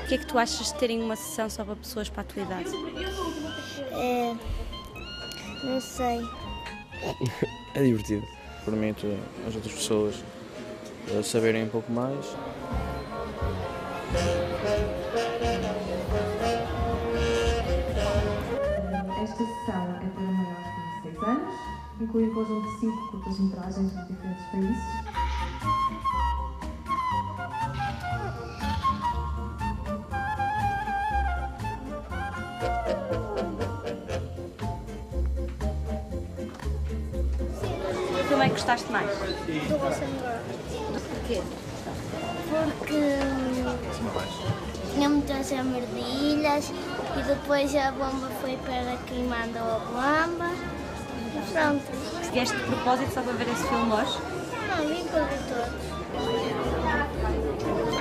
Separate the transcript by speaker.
Speaker 1: Porquê é que tu achas de terem uma sessão só para pessoas para a tua idade?
Speaker 2: Não sei.
Speaker 3: É divertido. Permite às outras pessoas saberem um pouco mais.
Speaker 4: Esta sessão é para maiores de 16 anos, inclui um conjunto de 5 curtas-metragens de diferentes países.
Speaker 1: Que filme é que gostaste mais?
Speaker 2: Do Russell
Speaker 1: Porquê?
Speaker 2: Porque tinha muitas armadilhas e depois a bomba foi para quem mandou a bomba. E pronto.
Speaker 1: Vieste de propósito só para ver esse filme hoje?
Speaker 2: Não, vim para ver todos.